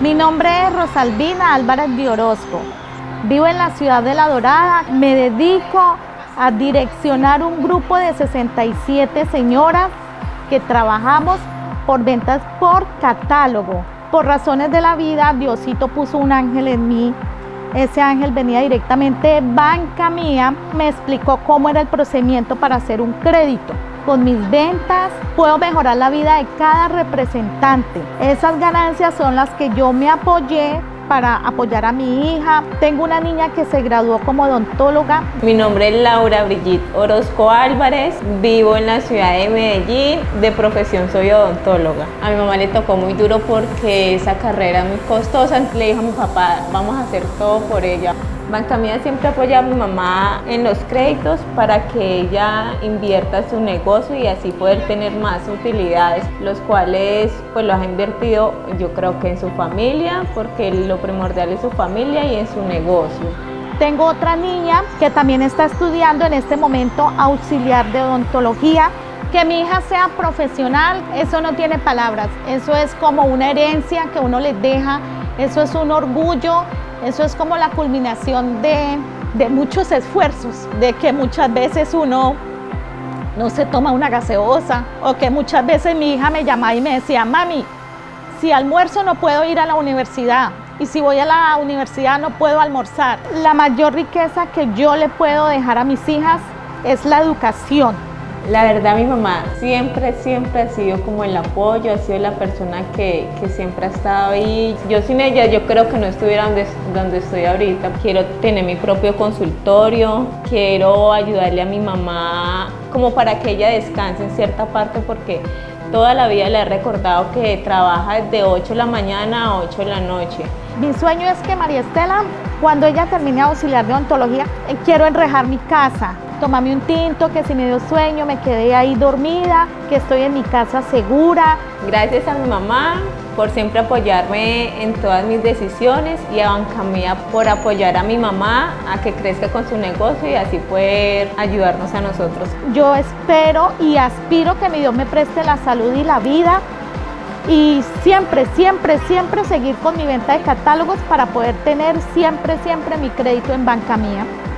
Mi nombre es Rosalvina Álvarez de Orozco. Vivo en la ciudad de La Dorada. Me dedico a direccionar un grupo de 67 señoras que trabajamos por ventas por catálogo. Por razones de la vida, Diosito puso un ángel en mí. Ese ángel venía directamente de Banca Mía. Me explicó cómo era el procedimiento para hacer un crédito. Con mis ventas puedo mejorar la vida de cada representante. Esas ganancias son las que yo me apoyé para apoyar a mi hija. Tengo una niña que se graduó como odontóloga. Mi nombre es Laura Brigitte Orozco Álvarez, vivo en la ciudad de Medellín, de profesión soy odontóloga. A mi mamá le tocó muy duro porque esa carrera es muy costosa. Le dijo a mi papá, vamos a hacer todo por ella. Banca Mía siempre apoya a mi mamá en los créditos para que ella invierta su negocio y así poder tener más utilidades, los cuales pues los ha invertido yo creo que en su familia, porque lo primordial es su familia y en su negocio. Tengo otra niña que también está estudiando en este momento auxiliar de odontología. Que mi hija sea profesional, eso no tiene palabras, eso es como una herencia que uno les deja, eso es un orgullo. Eso es como la culminación de muchos esfuerzos, de que muchas veces uno no se toma una gaseosa, o que muchas veces mi hija me llamaba y me decía, mami, si almuerzo no puedo ir a la universidad, y si voy a la universidad no puedo almorzar. La mayor riqueza que yo le puedo dejar a mis hijas es la educación. La verdad, mi mamá siempre ha sido como el apoyo, ha sido la persona que siempre ha estado ahí. Yo sin ella, yo creo que no estuviera donde estoy ahorita. Quiero tener mi propio consultorio, quiero ayudarle a mi mamá como para que ella descanse en cierta parte, porque toda la vida le he recordado que trabaja de 8 de la mañana a 8 de la noche. Mi sueño es que María Estela, cuando ella termine auxiliar de odontología, quiero enrejar mi casa. Tomarme un tinto, que si me dio sueño me quedé ahí dormida, que estoy en mi casa segura. Gracias a mi mamá por siempre apoyarme en todas mis decisiones y a Banca Mía por apoyar a mi mamá a que crezca con su negocio y así poder ayudarnos a nosotros. Yo espero y aspiro que mi Dios me preste la salud y la vida y siempre seguir con mi venta de catálogos para poder tener siempre mi crédito en Banca Mía.